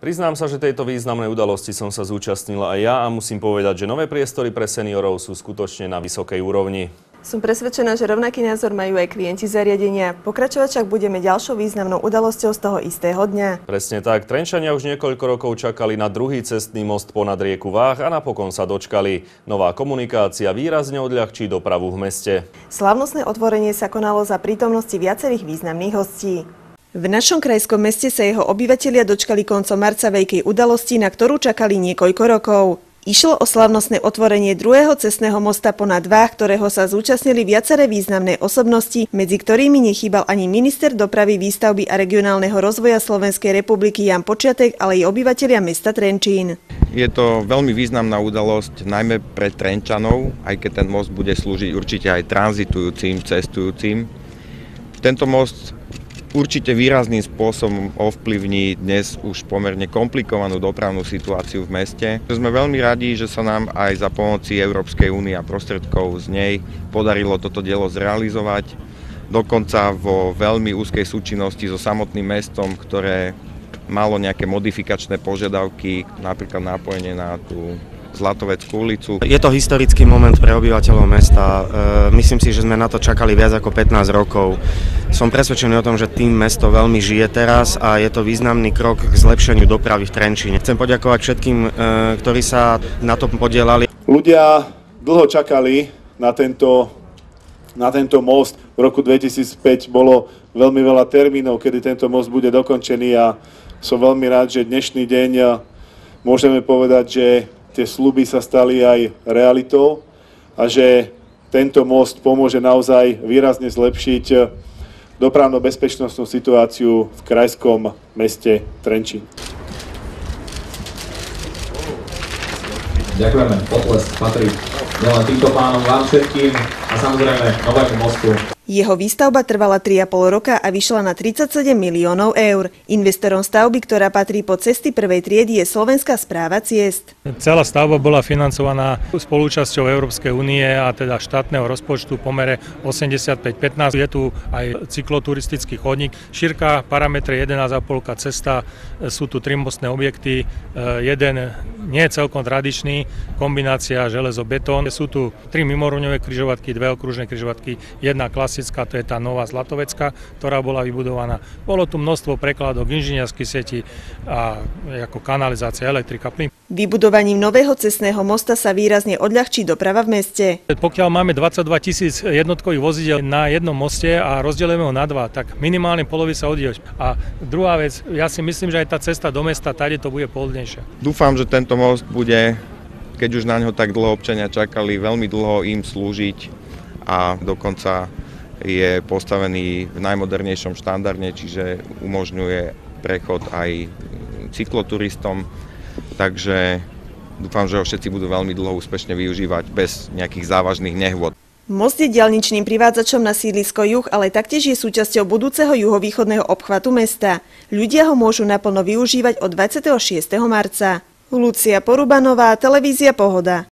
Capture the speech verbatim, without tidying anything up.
Priznám sa, že tejto významnej udalosti som sa zúčastnila aj ja a musím povedať, že nové priestory pre seniorov sú skutočne na vysokej úrovni. Som presvedčená, že rovnaký názor majú aj klienti zariadenia. Pokračovať však budeme ďalšou významnou udalosťou z toho istého dňa. Presne tak. Trenčania už niekoľko rokov čakali na druhý cestný most ponad rieku Váh a napokon sa dočkali. Nová komunikácia výrazne odľahčí dopravu v meste. Slávnostné otvorenie sa konalo za prítomnosti viacerých významných hostí. V našom krajskom meste sa jeho obyvatelia dočkali koncom marca veľkej udalosti, na ktorú čakali niekoľko rokov. Išlo o slávnostné otvorenie druhého cestného mosta ponad Váh, ktorého sa zúčastnili viaceré významné osobnosti, medzi ktorými nechýbal ani minister dopravy, výstavby a regionálneho rozvoja Slovenskej republiky Ján Počiatek, ale aj obyvatelia mesta Trenčín. Je to veľmi významná udalosť, najmä pre Trenčanov, aj keď ten most bude slúžiť určite aj tranzitujúcim, cestujúcim. Tento most určite výrazným spôsobom ovplyvní dnes už pomerne komplikovanú dopravnú situáciu v meste. Sme veľmi radi, že sa nám aj za pomoci Európskej únie a prostredkov z nej podarilo toto dielo zrealizovať. Dokonca vo veľmi úzkej súčinnosti so samotným mestom, ktoré malo nejaké modifikačné požiadavky, napríklad nápojenie na tú Zlatoveckú ulicu. Je to historický moment pre obyvateľov mesta. Myslím si, že sme na to čakali viac ako pätnásť rokov. Som presvedčený o tom, že tým mesto veľmi žije teraz a je to významný krok k zlepšeniu dopravy v Trenčíne. Chcem poďakovať všetkým, ktorí sa na tom podielali. Ľudia dlho čakali na tento, na tento most. V roku dvetisícpäť bolo veľmi veľa termínov, kedy tento most bude dokončený a som veľmi rád, že dnešný deň môžeme povedať, že tie sľuby sa stali aj realitou a že tento most pomôže naozaj výrazne zlepšiť dopravno-bezpečnostnú situáciu v krajskom meste Trenčín. Ďakujeme, potlesk patrí nielen týmto pánom, vám všetkým a samozrejme novému mostu. Jeho výstavba trvala tri a pol roka a vyšla na tridsaťsedem miliónov eur. Investorom stavby, ktorá patrí pod cesty prvej triedy, je Slovenská správa ciest. Celá stavba bola financovaná spolúčasťou Európskej únie a teda štátneho rozpočtu v pomere osemdesiatpäť pätnásť. Je tu aj cykloturistický chodník. Šírka parametre jedenásť a pol cesta, sú tu tri mostné objekty. Jeden nie je celkom tradičný, kombinácia železo-betón. Sú tu tri mimorúňové križovatky, dve okružné križovatky, jedna klasická, to je tá nová Zlatovecká, ktorá bola vybudovaná. Bolo tu množstvo prekladok inžinierských sietí a ako kanalizácia, elektrika, plyn. Vybudovaním nového cestného mosta sa výrazne odľahčí doprava v meste. Pokiaľ máme dvadsaťdva tisíc jednotkových vozidel na jednom moste a rozdelíme ho na dva, tak minimálne polovica odíde. A druhá vec, ja si myslím, že aj tá cesta do mesta, tady to bude pohodlnejšia. Dúfam, že tento most bude, keď už na ňo tak dlho občania čakali, veľmi dlho im slúžiť a dokonca je postavený v najmodernejšom štandarde, čiže umožňuje prechod aj cykloturistom. Takže dúfam, že ho všetci budú veľmi dlho úspešne využívať bez nejakých závažných nehôd. Most je diaľničným privádzačom na sídlisko Juh, ale taktiež je súčasťou budúceho juhovýchodného obchvatu mesta. Ľudia ho môžu naplno využívať od dvadsiateho šiesteho marca. Lucia Porubanová, televízia Pohoda.